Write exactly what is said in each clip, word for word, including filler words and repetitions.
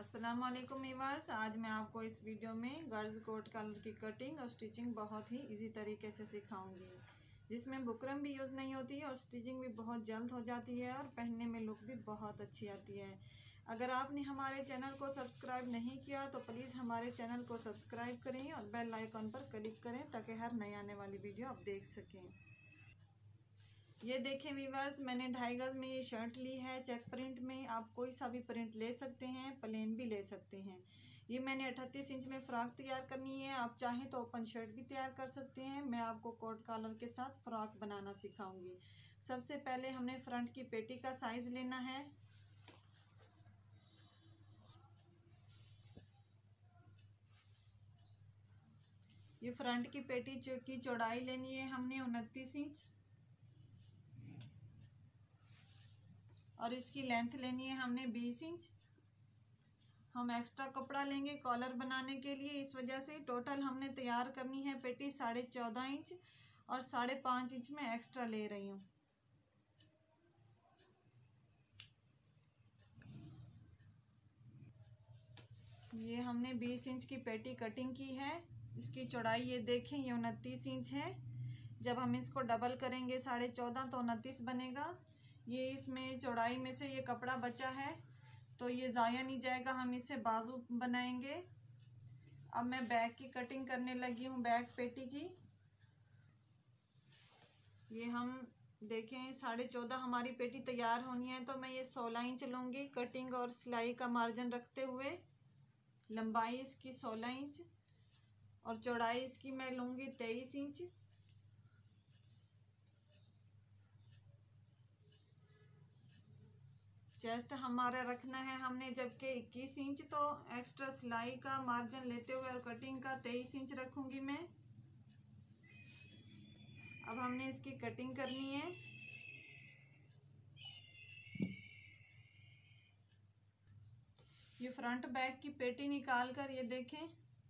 अस्सलाम वालेकुम व्यूअर्स। आज मैं आपको इस वीडियो में गर्ल्स कोट कॉलर की कटिंग और स्टिचिंग बहुत ही इजी तरीके से सिखाऊंगी, जिसमें बुकरम भी यूज़ नहीं होती है और स्टिचिंग भी बहुत जल्द हो जाती है और पहनने में लुक भी बहुत अच्छी आती है। अगर आपने हमारे चैनल को सब्सक्राइब नहीं किया तो प्लीज़ हमारे चैनल को सब्सक्राइब करें और बेल आइकन पर क्लिक करें ताकि हर नई आने वाली वीडियो आप देख सकें। ये देखें व्यूअर्स, मैंने ढाई गज में ये शर्ट ली है चेक प्रिंट में। आप कोई सा भी प्रिंट ले सकते हैं, प्लेन भी ले सकते हैं। ये मैंने अड़तीस इंच में फ्रॉक तैयार करनी है। आप चाहें तो ओपन शर्ट भी तैयार कर सकते हैं। मैं आपको कोट कॉलर के साथ फ्रॉक बनाना सिखाऊंगी। सबसे पहले हमने फ्रंट की पेटी का साइज लेना है। ये फ्रंट की पेटी की चौड़ाई लेनी है हमने उनतीस इंच और इसकी लेंथ लेनी है हमने बीस इंच। हम एक्स्ट्रा कपड़ा लेंगे कॉलर बनाने के लिए, इस वजह से टोटल हमने तैयार करनी है पेटी साढ़े चौदह इंच और साढ़े पाँच इंच में एक्स्ट्रा ले रही हूँ। ये हमने बीस इंच की पेटी कटिंग की है। इसकी चौड़ाई ये देखें, ये उनतीस इंच है। जब हम इसको डबल करेंगे साढ़े चौदह तो उनतीस बनेगा। ये इसमें चौड़ाई में से ये कपड़ा बचा है तो ये ज़ाया नहीं जाएगा, हम इससे बाजू बनाएंगे। अब मैं बैक की कटिंग करने लगी हूँ, बैक पेटी की। ये हम देखें साढ़े चौदह हमारी पेटी तैयार होनी है तो मैं ये सोलह इंच लूँगी कटिंग और सिलाई का मार्जिन रखते हुए। लंबाई इसकी सोलह इंच और चौड़ाई इसकी मैं लूँगी तेईस इंच। चेस्ट हमारा रखना है हमने जबकि इक्कीस इंच, तो एक्स्ट्रा सिलाई का मार्जिन लेते हुए और कटिंग का तेईस इंच रखूंगी मैं। अब हमने इसकी कटिंग करनी है। ये फ्रंट बैक की पेटी निकाल कर ये देखें,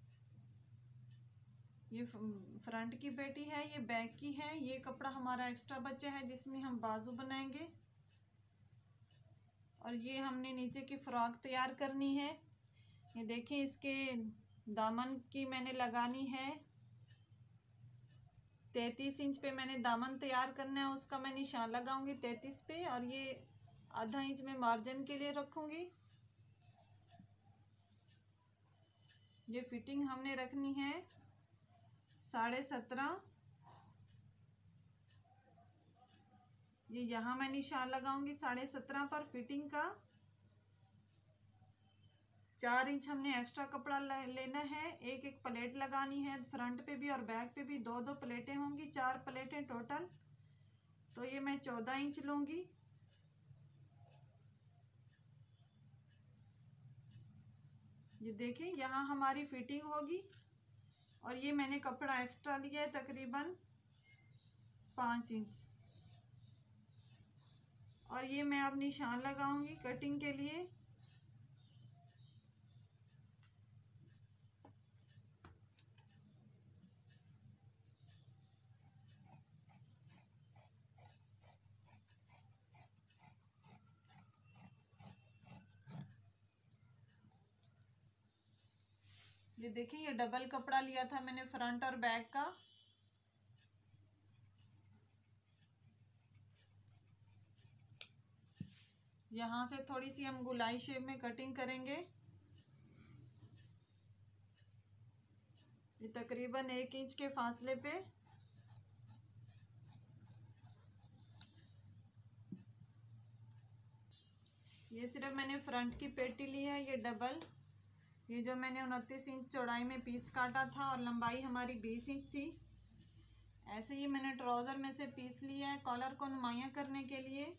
ये फ्रंट की पेटी है, ये बैक की है। ये कपड़ा हमारा एक्स्ट्रा बचा है जिसमें हम बाजू बनाएंगे और ये हमने नीचे की फ्रॉक तैयार करनी है। ये देखें, इसके दामन की मैंने लगानी है तैंतीस इंच पे। मैंने दामन तैयार करना है, उसका मैं निशान लगाऊंगी तैंतीस पे और ये आधा इंच में मार्जिन के लिए रखूंगी। ये फिटिंग हमने रखनी है साढ़े सत्रह। ये यहाँ मैं निशान लगाऊंगी साढ़े सत्रह पर फिटिंग का। चार इंच हमने एक्स्ट्रा कपड़ा लेना है। एक एक प्लेट लगानी है, फ्रंट पे भी और बैक पे भी दो दो प्लेटें होंगी, चार प्लेटें टोटल। तो ये मैं चौदह इंच लूंगी। ये देखें, यहाँ हमारी फिटिंग होगी और ये मैंने कपड़ा एक्स्ट्रा लिया है तकरीबन पाँच इंच और ये मैं अब निशान लगाऊंगी कटिंग के लिए। ये देखिए, ये डबल कपड़ा लिया था मैंने फ्रंट और बैक का। यहाँ से थोड़ी सी हम गुलाई शेप में कटिंग करेंगे। ये तकरीबन एक इंच के फासले पे। ये सिर्फ मैंने फ्रंट की पेटी ली है, ये डबल। ये जो मैंने उनतीस इंच चौड़ाई में पीस काटा था और लंबाई हमारी बीस इंच थी। ऐसे ही मैंने ट्राउज़र में से पीस लिया है कॉलर को नुमाया करने के लिए।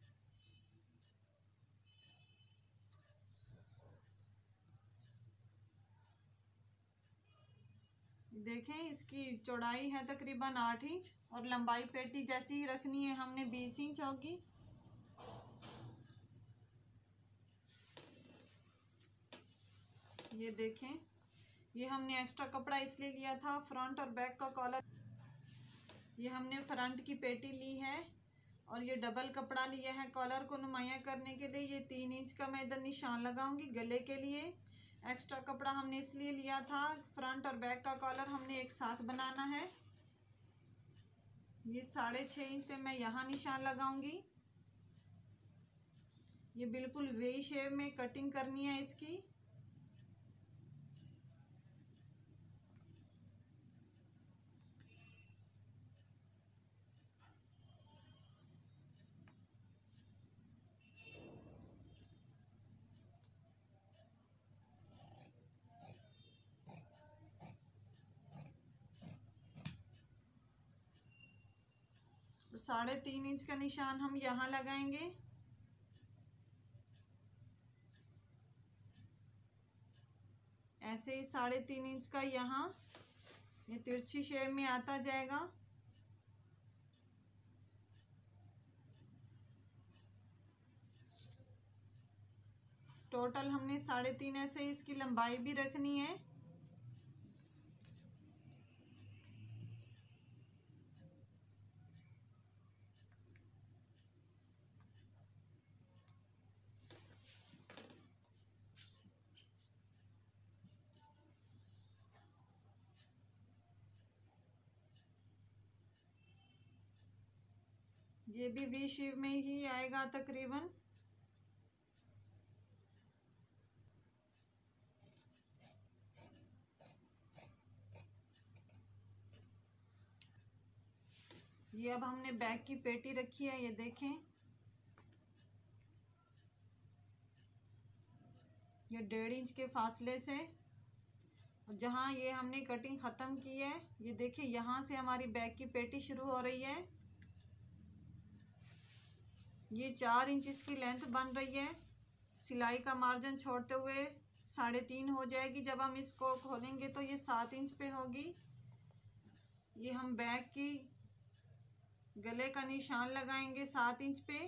देखें, इसकी चौड़ाई है तकरीबन आठ इंच और लंबाई पेटी जैसी ही रखनी है हमने, बीस इंच होगी। ये देखें, ये हमने एक्स्ट्रा कपड़ा इसलिए लिया था फ्रंट और बैक का कॉलर। ये हमने फ्रंट की पेटी ली है और ये डबल कपड़ा लिया है कॉलर को नुमाया करने के लिए। ये तीन इंच का मैं इधर निशान लगाऊंगी गले के लिए। एक्स्ट्रा कपड़ा हमने इसलिए लिया था, फ्रंट और बैक का कॉलर हमने एक साथ बनाना है। ये साढ़े छः इंच पे मैं यहाँ निशान लगाऊंगी। ये बिल्कुल वे शेप में कटिंग करनी है इसकी। साढ़े तीन इंच का निशान हम यहाँ लगाएंगे। ऐसे ही साढ़े तीन इंच का यहाँ ये तिरछी शेप में आता जाएगा। टोटल हमने साढ़े तीन ऐसे इसकी लंबाई भी रखनी है। ये भी वी शेप में ही आएगा तकरीबन। ये अब हमने बैक की पेटी रखी है, ये देखें। ये डेढ़ इंच के फासले से, और जहाँ ये हमने कटिंग ख़त्म की है, ये देखिए यहाँ से हमारी बैक की पेटी शुरू हो रही है। ये चार इंच इसकी लेंथ बन रही है। सिलाई का मार्जिन छोड़ते हुए साढ़े तीन हो जाएगी। जब हम इसको खोलेंगे तो ये सात इंच पे होगी। ये हम बैक की गले का निशान लगाएंगे सात इंच पे।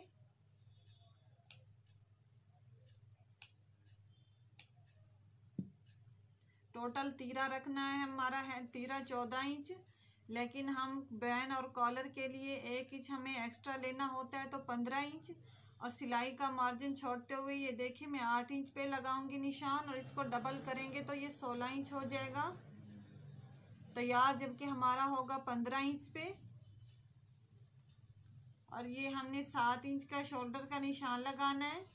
टोटल तीरा रखना है हमारा है तीरा चौदह इंच, लेकिन हम बैन और कॉलर के लिए एक इंच हमें एक्स्ट्रा लेना होता है तो पंद्रह इंच। और सिलाई का मार्जिन छोड़ते हुए ये देखिए मैं आठ इंच पे लगाऊंगी निशान, और इसको डबल करेंगे तो ये सोलह इंच हो जाएगा तैयार, जबकि हमारा होगा पंद्रह इंच पे। और ये हमने सात इंच का शोल्डर का निशान लगाना है।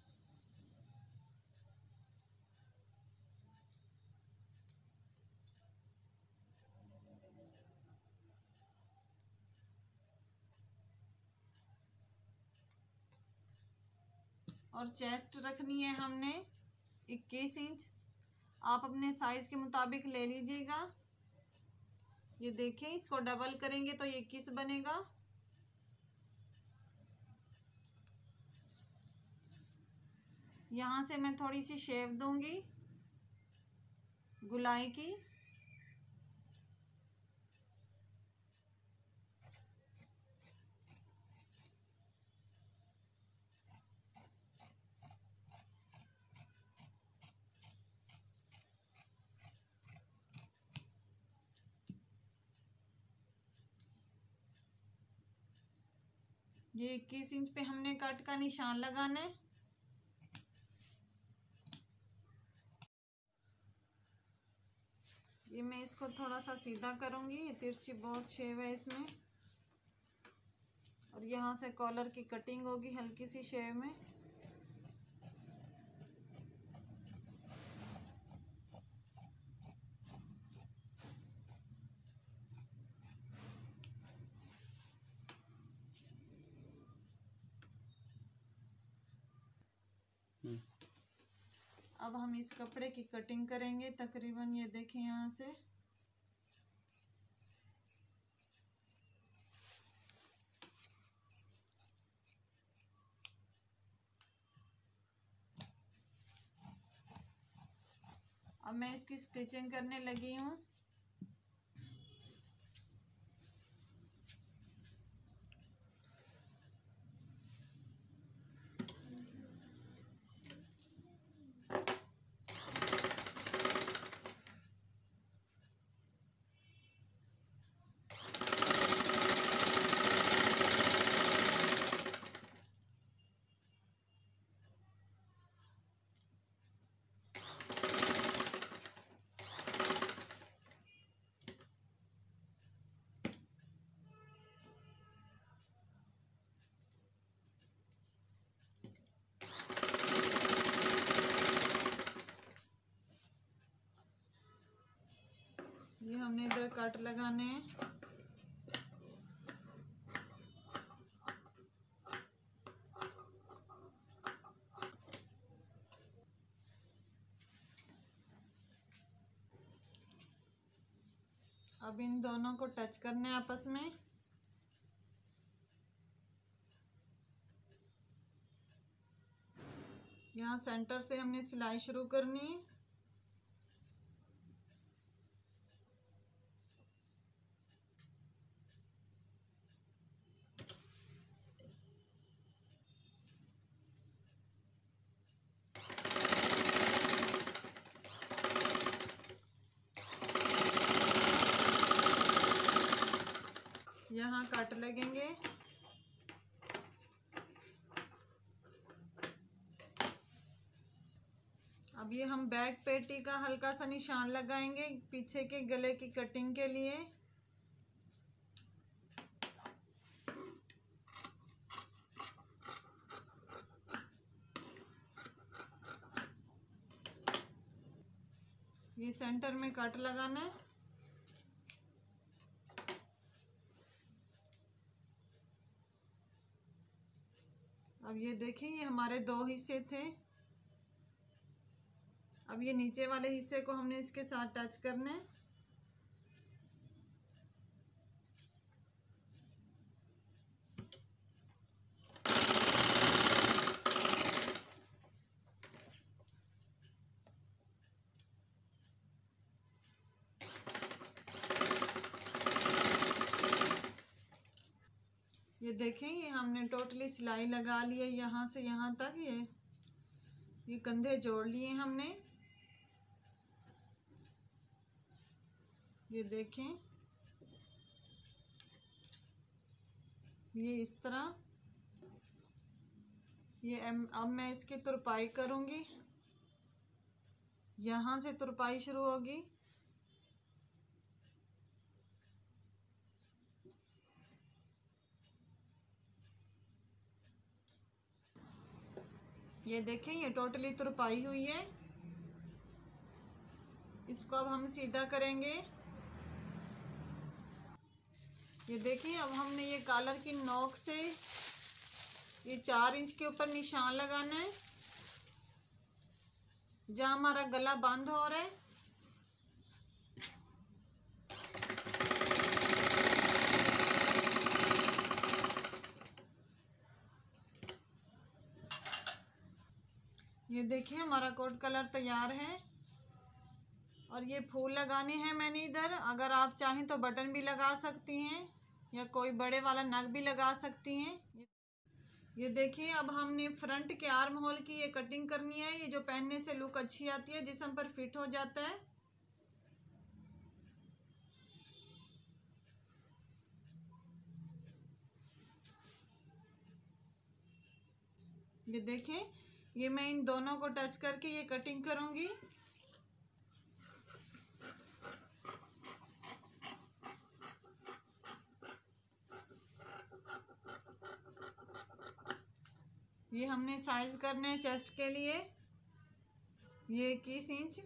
और चेस्ट रखनी है हमने इक्कीस इंच। आप अपने साइज के मुताबिक ले लीजिएगा। ये देखें, इसको डबल करेंगे तो ये इक्कीस बनेगा। यहाँ से मैं थोड़ी सी शेप दूंगी गुलाई की। ये इक्कीस इंच पे हमने कट का निशान लगाना है। ये मैं इसको थोड़ा सा सीधा करूंगी, ये तिरछी बहुत शेव है इसमें। और यहाँ से कॉलर की कटिंग होगी हल्की सी शेव में। अब हम इस कपड़े की कटिंग करेंगे तकरीबन, ये देखें यहाँ से। अब मैं इसकी स्टिचिंग करने लगी हूँ। कट लगाने हैं। अब इन दोनों को टच करना है आपस में। यहाँ सेंटर से हमने सिलाई शुरू करनी है। यहाँ कट लगेंगे। अब ये हम बैक पेटी का हल्का सा निशान लगाएंगे पीछे के गले की कटिंग के लिए। ये सेंटर में कट लगाना है। अब ये देखें, ये हमारे दो हिस्से थे। अब ये नीचे वाले हिस्से को हमने इसके साथ टच करना है। ये देखें, ये हमने टोटली सिलाई लगा ली है यहाँ से यहाँ तक। ये ये कंधे जोड़ लिए हमने। ये देखें, ये इस तरह। ये अब मैं इसकी तुरपाई करूँगी। यहाँ से तुरपाई शुरू होगी। ये देखें, ये टोटली तुरपाई हुई है। इसको अब हम सीधा करेंगे। ये देखिए, अब हमने ये कॉलर की नोक से ये चार इंच के ऊपर निशान लगाना है जहां हमारा गला बंद हो रहा है। ये देखिए, हमारा कोट कलर तैयार है। और ये फूल लगाने हैं मैंने इधर। अगर आप चाहें तो बटन भी लगा सकती हैं या कोई बड़े वाला नग भी लगा सकती हैं। ये देखिए, अब हमने फ्रंट के आर्म होल की ये कटिंग करनी है। ये जो पहनने से लुक अच्छी आती है, जिस्म पर फिट हो जाता है। ये देखें, ये मैं इन दोनों को टच करके ये कटिंग करूंगी। ये हमने साइज करने हैं चेस्ट के लिए। ये इक्कीस इंच।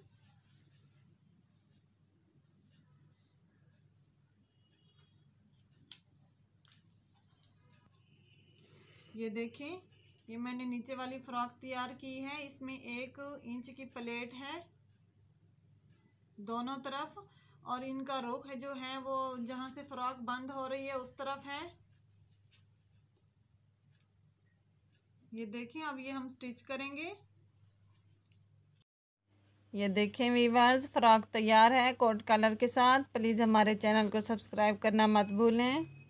ये देखें, ये मैंने नीचे वाली फ्रॉक तैयार की है। इसमें एक इंच की प्लेट है दोनों तरफ, और इनका रुख है जो है वो जहां से फ्रॉक बंद हो रही है उस तरफ है। ये देखें, अब ये हम स्टिच करेंगे। ये देखें वीवर्स, फ्रॉक तैयार है कोट कलर के साथ। प्लीज़ हमारे चैनल को सब्सक्राइब करना मत भूलें।